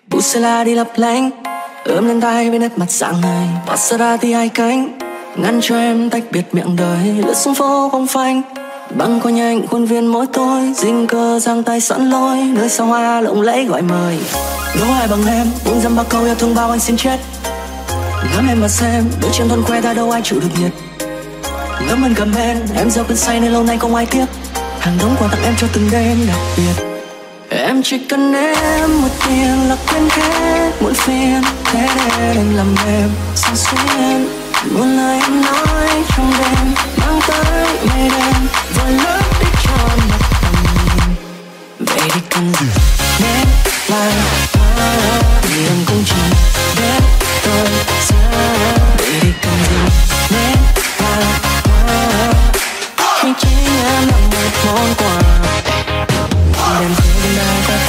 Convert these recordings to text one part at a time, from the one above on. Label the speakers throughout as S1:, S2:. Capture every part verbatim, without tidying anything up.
S1: Bussela đi lấp lánh, ướm lên tay với nét mặt dạng người. Maserati hai cánh ngăn cho em tách biệt miệng đời. Lướt xuống phố không phanh, băng qua nhanh khuôn viên mỗi tối. Dinh cơ giang tay sẵn lối, nơi sao hoa lộng lẫy gọi mời. Đố ai bằng em, buông dăm ba câu yêu thương bao anh xin chết. Ngắm em mà xem, đôi chân thon que ta đâu ai chịu được nhiệt. Ngắm anh cầm bên, em gieo cơn say nên lâu nay không ai tiếc. Hàng đống quà tặng em cho từng đêm đặc biệt. Em chỉ cần em một tiếng là quên hết muộn phiền. Thế nên anh làm em sao xuyên. Muôn lời em nói trong đêm mang tới mây đen rồi lướt đi tròn mặt tầm nhìn. Vậy thì cần gì đến lại vì em cũng chỉ biết tôi xa. Vậy thì cần gì đến lại khi chính em là một món quà. Đêm khuya đã tắt,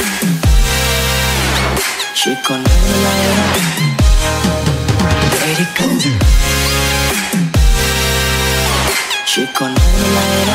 S1: chỉ còn em lại. Vậy thì cần gì, chỉ còn em lại.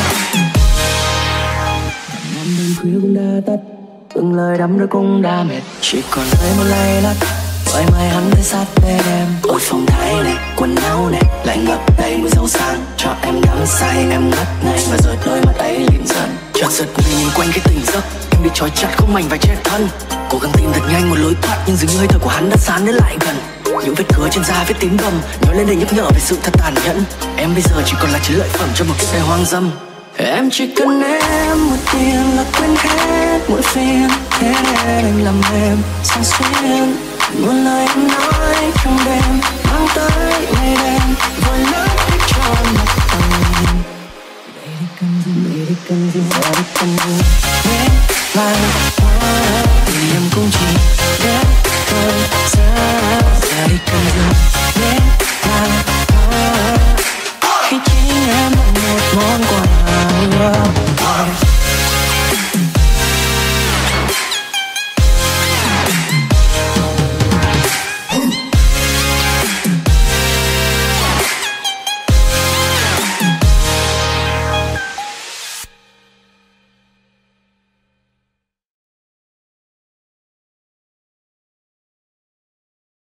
S1: Ngắm đêm khuya cũng đã tắt, từng lời đắm đuối cũng đã mệt. Chỉ còn em một lay lắt, vậy mai hắn tới sát bên em. Ôi phong thái này, quần áo này lại ngập đầy mùi dâu sang. Cho em đắm say, em ngất ngây và rồi đôi mắt ấy liền dần. Chợt giật mình nhìn quanh cái tỉnh giấc, em bị trói chặt không mảnh vải che thân. Cố gắng tìm thật nhanh một lối thoát, nhưng dường như hơi thở của hắn đã sán đến lại gần. Những vết cứa trên da vết tím bầm nói lên để nhắc nhở về sự thật tàn nhẫn. Em bây giờ chỉ còn là chiến lợi phẩm cho một kiếp đời hoang dâm. Em chỉ cần em một tiếng là quên hết muộn phiền. Thế nên anh làm em sao xuyên.